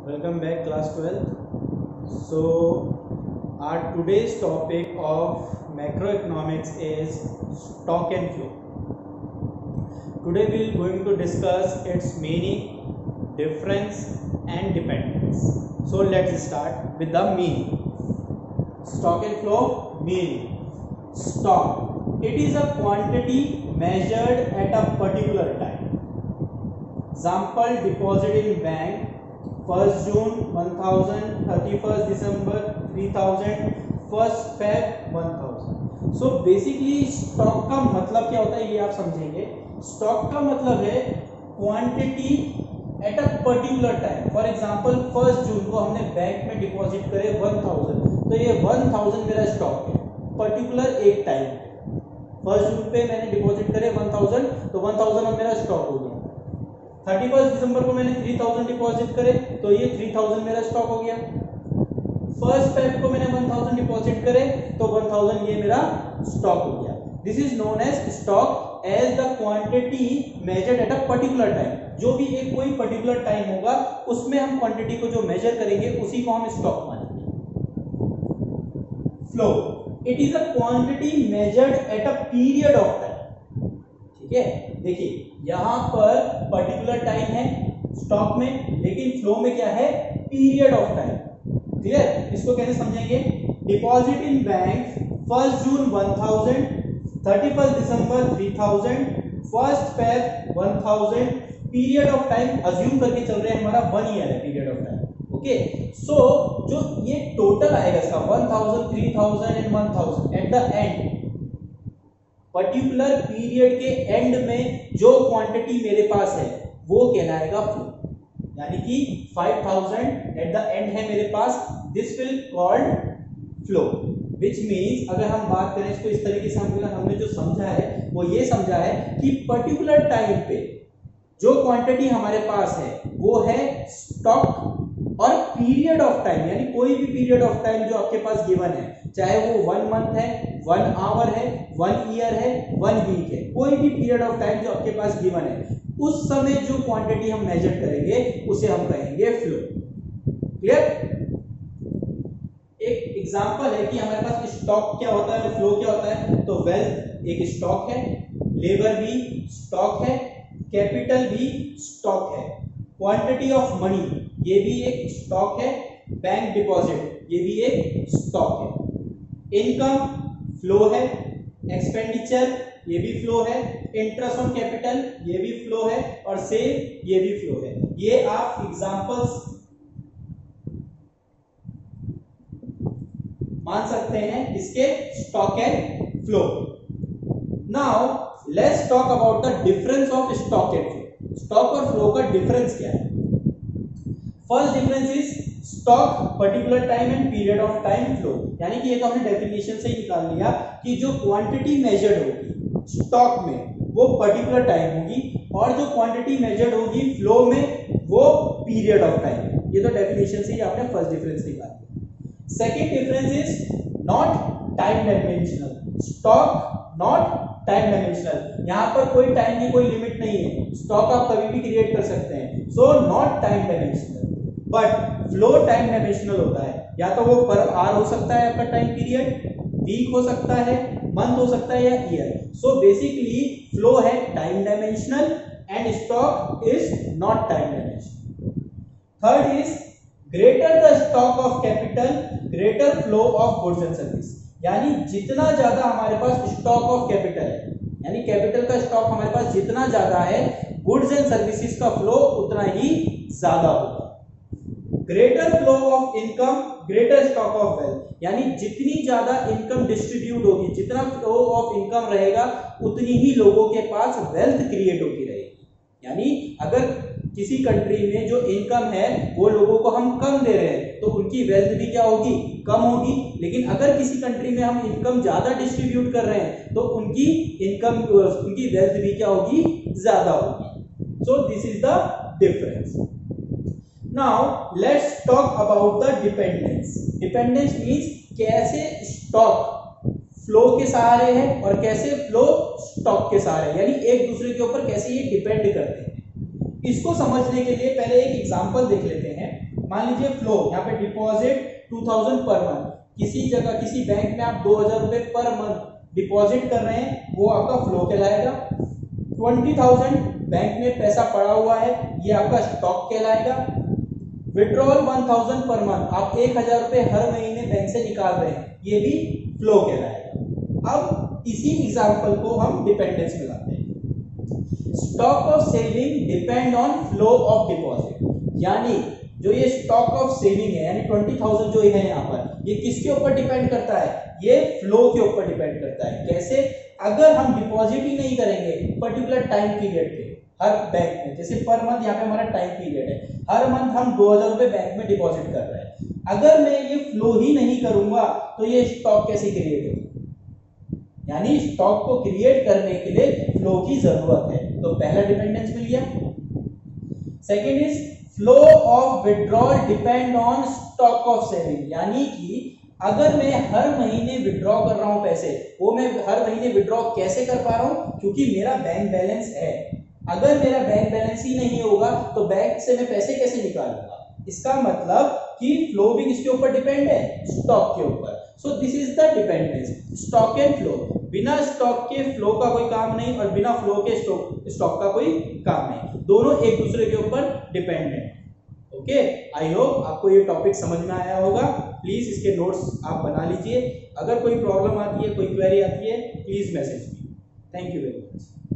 Welcome back class 12th. So our today's topic of macroeconomics is stock and flow. Today we are going to discuss its meaning, difference and dependence. So let's start with the meaning. Stock and flow meaning. Stock, it is a quantity measured at a particular time. Example, deposit in bank 1st June 1000, 31st December 3000, 1st Feb 1000. So basically stock का मतलब क्या होता है ये आप समझेंगे. Stock का मतलब है quantity at a particular time. For example 1st June को हमने बैंक में डिपॉजिट करे 1000, तो ये 1000 मेरा स्टॉक है पर्टिकुलर एक टाइम पे. 1st जून पे मैंने डिपॉजिट करे 1000, तो 1000 अब मेरा स्टॉक हो गया. 31 दिसंबर को मैंने 3000 डिपॉजिट करे तो ये 3000 मेरा स्टॉक हो गया. 1st फेब को मैंने 1000 डिपॉजिट करे तो 1000 ये मेरा स्टॉक हो गया. This is known as stock as the quantity measured at a particular time. जो भी एक कोई पर्टिकुलर टाइम होगा उसमें हम क्वांटिटी को जो मेजर करेंगे उसी को हम स्टॉक मानेंगे. Flow, it is a quantity measured at a period of time. ठीक है, देखिए यहां पर पर्टिकुलर टाइम है स्टॉक में, लेकिन फ्लो में क्या है, पीरियड ऑफ टाइम. क्लियर, इसको कैसे समझेंगे. Deposit in bank 1st June 1000, 31st दिसंबर 3000, 1st Feb 1000. Period of time assume करके चल रहे हैं हमारा 1 ईयर है period of time. Okay, so जो ये टोटल आएगा इसका 1000, 3000 and 1000 at the end, particular period के एंड में जो क्वांटिटी मेरे पास है वो कहलाएगा फ्लो. यानी कि 5000 एट द एंड है मेरे पास, this will called flow. Which means अगर हम बात करें इसको इस तरीके से, हमने जो समझा है वो ये समझा है कि पर्टिकुलर टाइम पे जो क्वांटिटी हमारे पास है वो है स्टॉक, और पीरियड ऑफ टाइम यानी कोई भी पीरियड ऑफ टाइम जो आपके पास गिवन है, चाहे वो 1 मंथ है, 1 आवर है, 1 ईयर है, 1 वीक है, कोई भी पीरियड ऑफ टाइम जो आपके पास गिवन है, उस समय जो क्वांटिटी हम मेजर करेंगे उसे हम कहेंगे फ्लो. क्लियर. एक एग्जांपल है कि हमारे पास स्टॉक क्या होता है, फ्लो क्या होता है. तो वेल्थ एक स्टॉक है, लेबर भी स्टॉक है, कैपिटल भी स्टॉक है, क्वांटिटी ऑफ मनी ये भी एक स्टॉक है, बैंक डिपॉजिट ये भी एक स्टॉक है, इनकम फ्लो है, एक्सपेंडिचर ये भी फ्लो है, इंटरेस्ट ऑन कैपिटल ये भी फ्लो है, और सेल ये भी फ्लो है. ये आप एग्जांपल्स मान सकते हैं इसके stock and flow. Now let's talk about the difference of stock and flow. Stock और फ्लो का डिफरेंस क्या है. First difference is stock particular time and period of time flow. यानी कि ये तो हमने डेफिनेशन से ही निकाल लिया कि जो क्वांटिटी मेजर्ड होगी स्टॉक में वो पर्टिकुलर टाइम होगी, और जो क्वांटिटी मेजर्ड होगी फ्लो में वो पीरियड ऑफ टाइम. ये तो डेफिनेशन से ही आपने फर्स्ट डिफरेंस निकाल लिया. Second difference is not time dimensional. Stock not time dimensional, यहां पर कोई टाइम की कोई लिमिट नहीं है, स्टॉक आप कभी भी क्रिएट कर सकते हैं. So not time dimensional. But flow time dimensional होता है, या तो वो पर आवर हो सकता है आपका टाइम पीरियड, वीक हो सकता है, मंथ हो सकता है, या ईयर. सो बेसिकली फ्लो है time dimensional and stock is not time dimensional. Third is greater the stock of capital greater flow of goods and service. यानी जितना ज्यादा हमारे पास स्टॉक ऑफ कैपिटल है, यानी कैपिटल का स्टॉक हमारे पास जितना ज्यादा है, गुड्स एंड सर्विसेज का फ्लो उतना ही ज्यादा होगा. Greater flow of income greater stock of wealth. यानी जितनी ज्यादा इनकम डिस्ट्रीब्यूट होगी, जितना फ्लो ऑफ इनकम रहेगा, उतनी ही लोगों के पास वेल्थ क्रिएट होती रहेगी. यानी अगर किसी कंट्री में जो इनकम है वो लोगों को हम कम दे रहे हैं तो उनकी वेल्थ भी क्या होगी, कम होगी. लेकिन अगर किसी कंट्री में हम इनकम ज्यादा डिस्ट्रीब्यूट कर रहे हैं तो उनकी इनकम उनकी वेल्थ भी क्या होगी, ज्यादा होगी. So this is the difference. Now let's talk about the dependence. Dependence means कैसे स्टॉक फ्लो के सहारे है और कैसे फ्लो स्टॉक के सहारे, यानी एक दूसरे के ऊपर कैसे ये डिपेंड करते हैं. इसको समझने के लिए पहले एक एग्जांपल देख लेते हैं. मान लीजिए फ्लो, यहाँ पे डिपॉजिट 2000 पर मंथ, किसी जगह किसी बैंक में आप 2000 रुपए पर मंथ डिपॉजिट कर रहे हैं, वो आपका फ्लो कहलाएगा। 20,000 बैंक में पैसा पड़ा हुआ है, ये आपका स्टॉक कहलाएगा। विड्रॉल 1000 पर मंथ, आप 1000 रुपए हर महीने बैंक से निकाल रहे हैं, ये भी फ्लो कहलाएगा। अब इसी एग्जांपल को हम डिपेंडेंस में लाते हैं। Stock of saving depend on flow of deposit, यानी जो ये स्टॉक ऑफ सेविंग है यानी 20,000 जो है यहाँ पर, ये किसके ऊपर डिपेंड करता है? ये फ्लो के ऊपर डिपेंड करता है। कैसे? अगर हम डिपॉजिट ही नहीं करेंगे पर्टिकुलर टाइम पीरियड पे हर बैंक में, जैसे पर मंथ यहाँ पे हमारा टाइम पीरियड है, हर मंथ हम 2000 रुपए बैंक में डिपॉजिट कर रहे हैं, अगर मैं ये फ्लो ही नहीं करूंगा तो ये स्टॉक कैसे क्रिएट होगा? यानी स्टॉक को क्रिएट करने के लिए फ्लो की जरूरत है। तो पहला डिपेंडेंस मिल गया। Second is flow of withdrawal depend on stock of saving, यानी कि अगर मैं हर महीने विड्रॉ कर रहा हूं पैसे, वो मैं हर महीने विड्रॉ कैसे कर पा रहा हूं? क्योंकि मेरा बैंक बैलेंस है। अगर मेरा बैंक बैलेंस ही नहीं होगा तो बैंक से मैं पैसे कैसे निकालूंगा? इसका मतलब कि फ्लो भी किसके ऊपर डिपेंड है? स्टॉक के ऊपर। So this is the dependence, stock and flow. बिना स्टॉक के फ्लो का कोई काम नहीं और बिना फ्लो के स्टॉक का कोई काम नहीं, दोनों एक दूसरे के ऊपर डिपेंडेंट। ओके, आई होप आपको ये टॉपिक समझ में आया होगा। प्लीज इसके नोट्स आप बना लीजिए। अगर कोई प्रॉब्लम आती है, कोई क्वेरी आती है, please message me. Thank you very much.